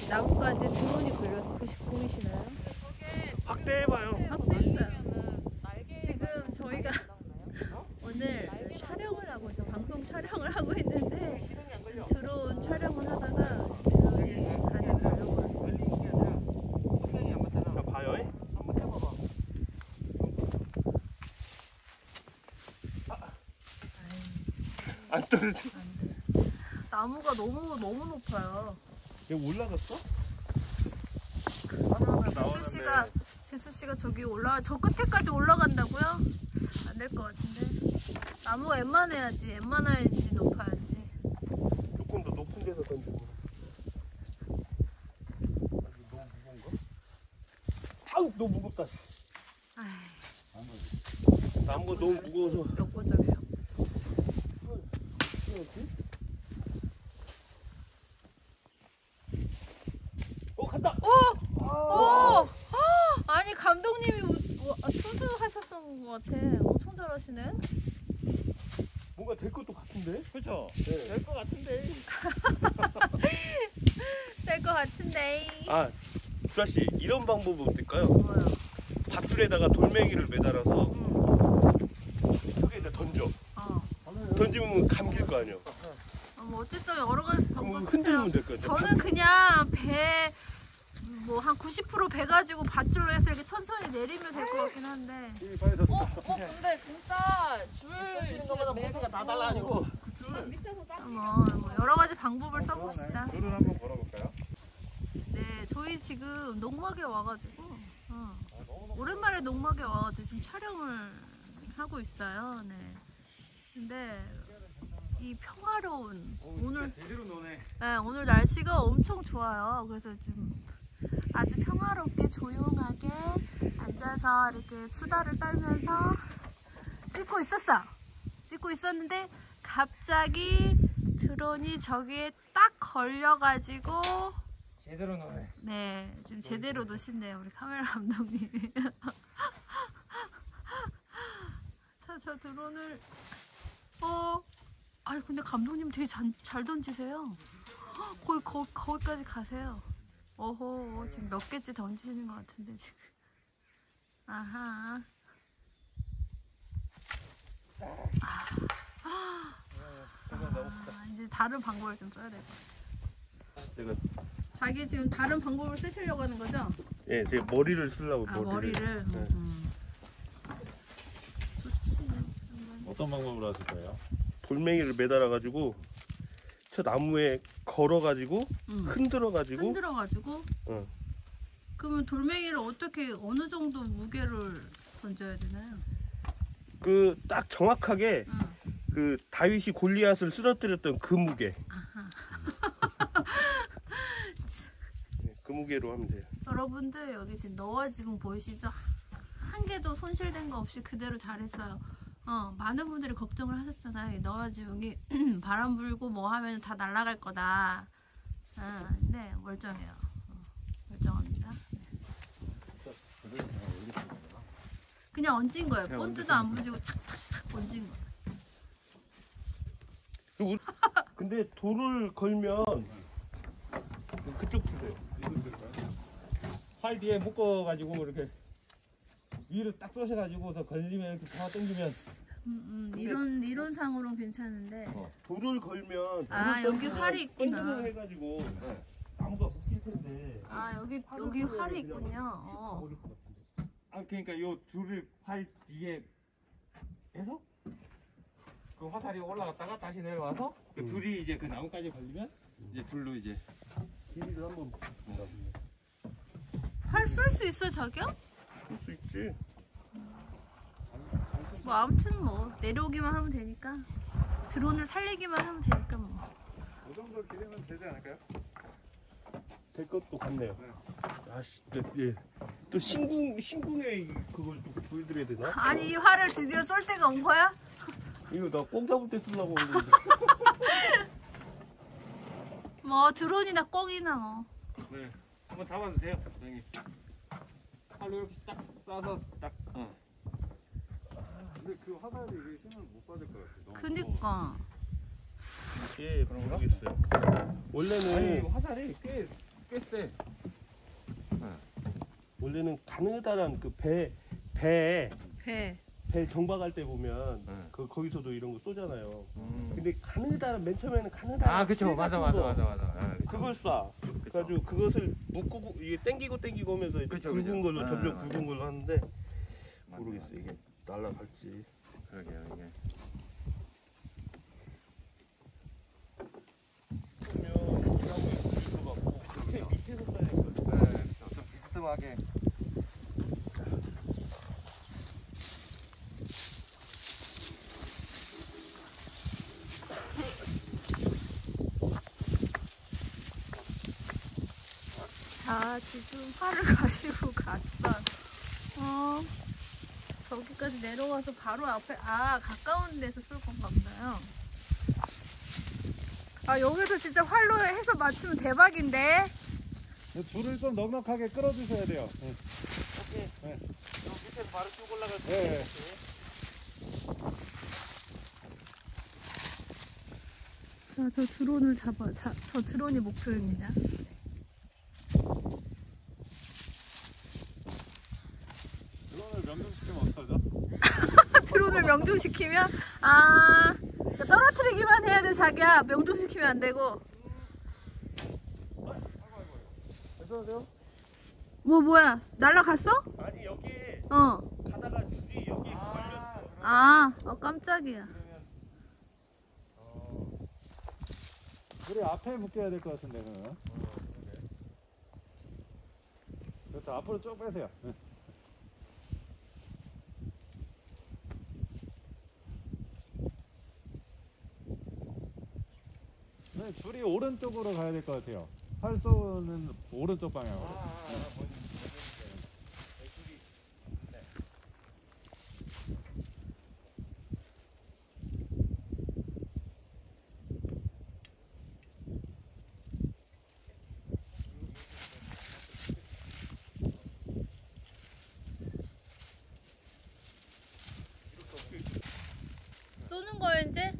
나뭇가지에 드론이 걸려서 보이시나요? 확대해봐요. 확대했어요. 지금 저희가 오늘 촬영을 하고 있어. 방송 촬영을 하고 있는데 드론 촬영을 하다가 드론이 가득 걸려버렸어요. 자, 봐요. 한번 해봐봐. 안 떨어져. 나무가 너무 높아요. 여기 올라갔어? 재수 씨가 저기 저 끝에까지 올라간다고요? 안 될 것 같은데. 나무가 웬만해야지 높아야지. 조금 더 높은 데서 던지고. 너무 무거운가? 아우, 너무 무겁다. 나무가 너무 무거워서. 역부족이에요. 간다! 아니 감독님이 수수하셨던 것 같아. 엄청 잘하시네. 뭔가 될 것도 같은데? 그렇죠? 네. 될 것 같은데. 될 것 같은데. 아, 주아씨, 이런 방법은 어떨까요? 뭐요? 밧줄에다가 돌멩이를 매달아서 여기에다 던져. 던지면 감길 거 아니야. 뭐 어쨌든 여러 가지 방법 쓰세요. 흔들면 될 것 같아. 저는 그냥 배 뭐 한 90% 배 가지고 밧줄로 해서 이렇게 천천히 내리면 될 것 같긴 한데. 근데 진짜 줄 모두가 다 달라지고. 밑에서 딱 뭐 여러 가지 방법을 써봅시다. 줄을 한번 걸어볼까요? 네, 저희 지금 농막에 와가지고 오랜만에 농막에 와가지고 좀 촬영을 하고 있어요. 네. 근데 이 평화로운 오늘 제대로 노네. 네, 오늘 날씨가 엄청 좋아요. 그래서 좀 아주 평화롭게 조용하게 앉아서 이렇게 수다를 떨면서 찍고 있었는데 갑자기 드론이 저기에 딱 걸려가지고 제대로 노네. 네, 지금 제대로 노신대요, 우리 카메라 감독님이. 자, 저 드론을 아니 근데 감독님 되게 잘 던지세요. 거기까지 가세요. 어허, 지금 몇 개째 던지시는 것 같은데 지금. 아하. 이제 다른 방법을 좀 써야 될 것 같아. 내가 자기 지금 다른 방법을 쓰시려고 하는 거죠? 예, 제 머리를 쓰려고. 머리를. 네. 좋지. 어떤 방법으로 하실 거예요? 돌멩이를 매달아가지고 저 나무에 걸어가지고 흔들어가지고. 응. 그러면 돌멩이를 어느 정도 무게를 던져야 되나요? 그 딱 정확하게 그 다윗이 골리앗을 쓰러뜨렸던 그 무게. 네, 그 무게로 하면 돼요. 여러분들 여기 지금 너와 지붕 보이시죠? 한 개도 손실된 거 없이 그대로 잘했어요. 많은 분들이 걱정을 하셨잖아요. 너와 지붕이 바람 불고 뭐 하면 다 날아갈 거다. 네, 멀쩡해요. 멀쩡합니다. 네. 그냥 얹은 거예요. 본드도 안 부지고 착착착 얹은 거예요. 근데 돌을 걸면 그쪽 주세요. 팔 뒤에 묶어가지고 이렇게 위로 딱 쏘셔가지고 더 걸리면 이렇게 다 당기면. 이론상으로는 괜찮은데. 돌을 걸면. 여기 활이 있구나. 던지면 해가지고 나무가 붙일 텐데. 여기 활이 있군요. 그러니까 요 줄을 팔 뒤에 해서 그 화살이 올라갔다가 다시 내려와서 그 줄이 이제 그 나무까지 걸리면 이제 줄로 이제 길이를 한번. 활 쏠 수 있어 자기야? 볼 수 있지. 뭐 아무튼 뭐 내려오기만 하면 되니까 드론을 살리기만 하면 되니까 뭐. 이 정도 길이면 되지 않을까요? 될 것도 같네요. 아씨, 예. 또 신궁에 그걸 또 보여드려야 되나? 아니 이 활을 드디어 쏠 때가 온 거야? 이거 나 꽁 잡을 때 쓰려고 하는데. 뭐 드론이나 꽁이나 뭐. 네, 한번 잡아주세요, 선생님. 팔로 이렇게 딱 쏴서 딱. 근데 그 화살이 이게 힘을 못 받을 것 같아. 그니까. 예, 모르겠어요. 원래는 아니 화살이 꽤 꽤 세. 원래는 가느다란 그 배. 배 정박할 때 보면 네. 거기서도 이런 거 쏘잖아요. 근데 가느다란 맨 처음에는 가느다란 아, 그쵸. 실 맞아. 같은 거, 그쵸. 그걸 쏴. 그래가지고 그것을 묶고 이게 땡기고 오면서 이제 그쵸, 굵은 그쵸. 걸로 아, 점점 맞아. 굵은 걸로 하는데 맞아, 모르겠어 맞아. 이게 날아갈지. 그러게요, 이게. 그러면 이렇게 하고 있을 것 같고 밑에서 쏴야 되니까. 네, 좀 비스듬하게. 자, 지금 활을 가지고 갔어. 저기까지 내려와서 바로 앞에, 가까운 데서 쏠 건가 보다요. 여기서 진짜 활로 해서 맞추면 대박인데? 줄을 좀 넉넉하게 끌어주셔야 돼요. 네. 오케이. 네. 저 밑에서 바로 쭉 올라갈 수 네. 자, 저 드론을 저 드론이 목표입니다. 드론을 명중시키면 어떡하죠? 드론을 명중시키면? 그러니까 떨어뜨리기만 해야 돼, 자기야. 명중시키면 안 되고. 괜찮으세요? 뭐야? 날라갔어? 아니 여기 어. 가다가 줄이 여기 걸렸어. 깜짝이야. 줄이 앞에 묶여야 될 것 같은데, 그러면. 그렇죠. 앞으로 쭉 빼세요. 네. 네, 줄이 오른쪽으로 가야 될 것 같아요. 활쏘는 오른쪽 방향으로. 쏘는 거야, 이제?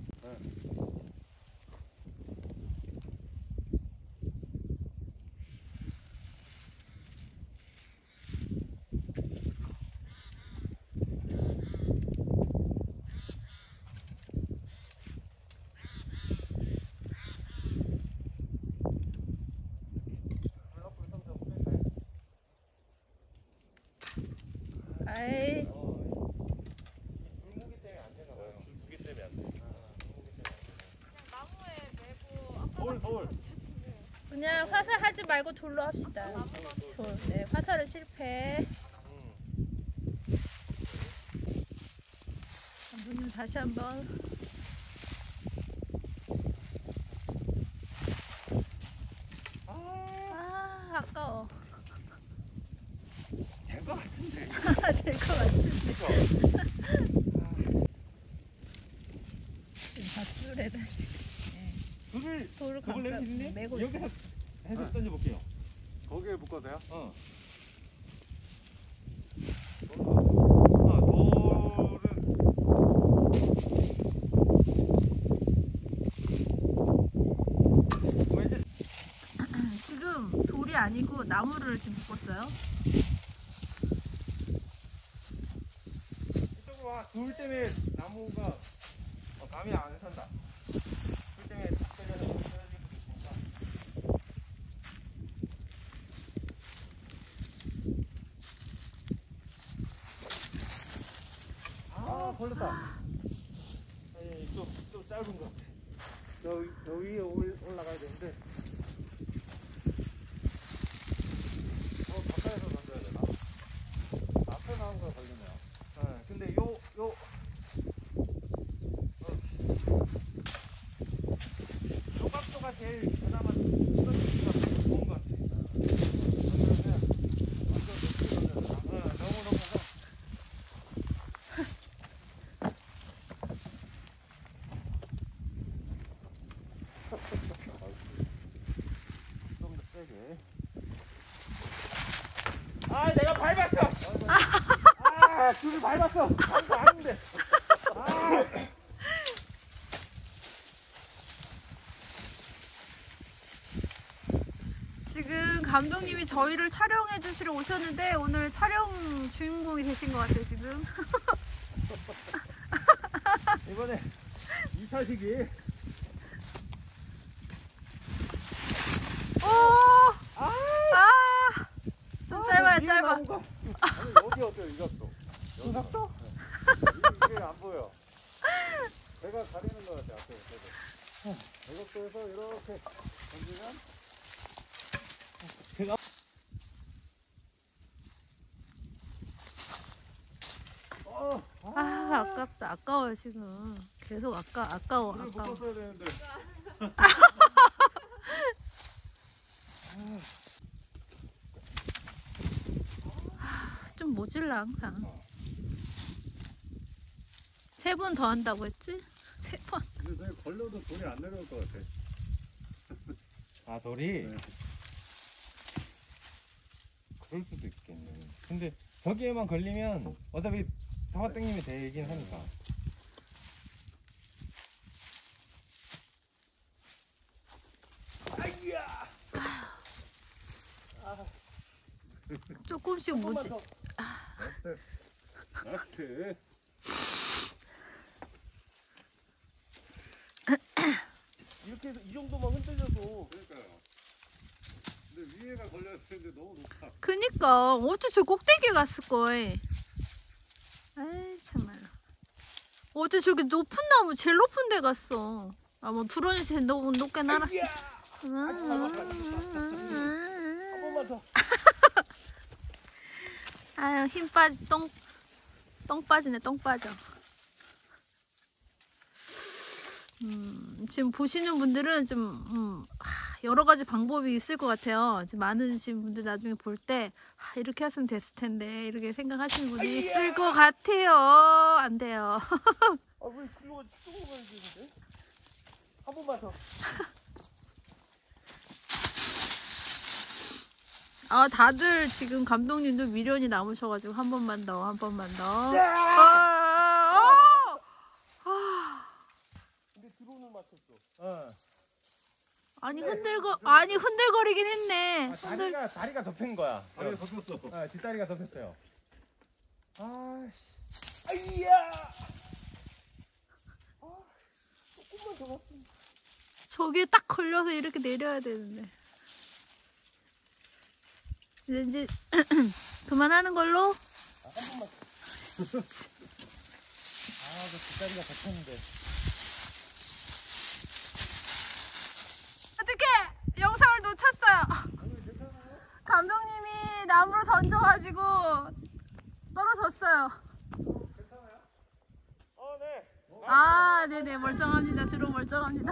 아이. 물무기 때문에 안 되나 봐요. 물무기 때문에 안 돼. 나무에 메고 돌. 그냥 화살 하지 말고 돌로 합시다. 돌. 네, 화살은 실패. 눈을 다시 한번. 아까워. 될 것 같은데. 될 것 같은데. 밧줄에다 줄을 돌을 그걸 감싸 내리시니? 메고 여기서 해서 던져볼게요. 거기에 묶어도 돼요? 지금 돌이 아니고 나무를 지금 묶었어요. 이쪽으로 와. 돌 때문에 나무가 감이 안 산다. 돌 때문에 다 떨려서 떨어지고 있으니까. 걸렸다. 아니 좀 짧은 것 같아. 저 위에 올라가야 되는데. 가까이서 던져야 되나? 앞에 나온 거 걸리네요. 근데 요 각도가 제일 그나마 떨어지기가 좋은 것 같아. 너무 해서. 좀 더 세게. 내가 밟았어. 줄을 밟았어. 아닌데. 지금 감독님이 저희를 촬영해 주시러 오셨는데 오늘 촬영 주인공이 되신 것 같아요 지금. 이번에 이 타식이 오! 좀 짧아요 짧아. 아니 여기 어때요 이것도? 여기도? 이게 안 보여. 배가 가리는 것 같아 앞에 배가. 이것도에서 이렇게 던지면 아깝다. 아까워요 지금. 계속 아까워. 불을 아까워. 묶었어야 되는데. 좀 모질라 항상. 3번 더 한다고 했지? 3번. 근데 내가 걸려도 돈이 안 내려올 것 같아. 아 돌이? 네. 그럴 수도 있겠네. 근데 저기에만 걸리면 어차피 타마땡님이 되긴 하니까. 조금씩 모질. 나한테. 이렇게 해서 이 정도만 흔들려도 그러니까요. 근데 위에가 걸려야 되는데 너무 높아. 그니까 어째 저 꼭대기에 갔을 거에. 아이 참말로. 어째 저기 높은 나무 제일 높은 데 갔어. 아 뭐 드론이 제일 높게 날아. 한 번만 더. 아유 힘 빠지 똥 빠지네 똥 빠져. 지금 보시는 분들은 좀 여러 가지 방법이 있을 것 같아요. 지금 많으신 분들 나중에 볼 때 이렇게 했으면 됐을 텐데 이렇게 생각하시는 분이 있을 것 같아요. 안 돼요. 아왜 글로 쪽으로 가야 되는데? 한 번만 더. 다들 지금 감독님도 미련이 남으셔가지고 한 번만 더, 한 번만 더. 근데 드론을 맞췄어. 아니 흔들거리긴 했네. 다리가 덮인 거야. 다리가 덮였어. 뒷다리가 덮였어요. 아이야. 조금만 더 갔으면. 저기에 딱 걸려서 이렇게 내려야 되는데. 이제 그만하는 걸로. 한 번만. 그 뒷다리가 덮였는데. 어떻게 영상을 놓쳤어요. 감독님이 나무로 던져가지고 떨어졌어요. 네. 네네 멀쩡합니다. 드론 멀쩡합니다.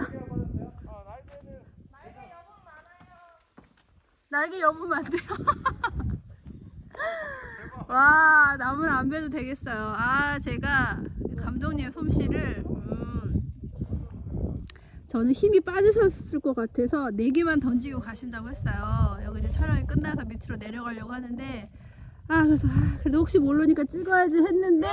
날개 여보면 안 돼요. 와 나무는 안 베도 되겠어요. 제가 감독님 솜씨를 저는 힘이 빠지셨을 것 같아서 4개만 던지고 가신다고 했어요. 여기 이제 촬영이 끝나서 밑으로 내려가려고 하는데 그래서 그래도 혹시 모르니까 찍어야지 했는데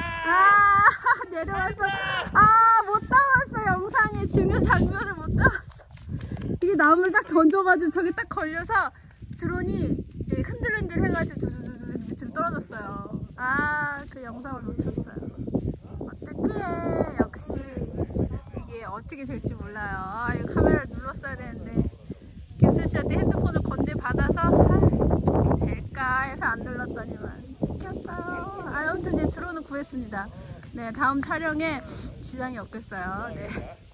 내려와서 못 담았어. 영상에 중요 장면을 못 담았어. 이게 나무를 딱 던져가지고 저기 딱 걸려서 드론이 이제 흔들흔들 해가지고 두두두두 밑으로 떨어졌어요. 그 영상을 놓쳤어요. 어떡해. 역시 이게 어떻게 될지 몰라요. 이거 카메라를 눌렀어야 되는데 기술씨한테 핸드폰을 건네받아서 될까 해서 안 눌렀더니만 찍혔어요. 아무튼 드론은 구했습니다. 네, 다음 촬영에 지장이 없겠어요. 네.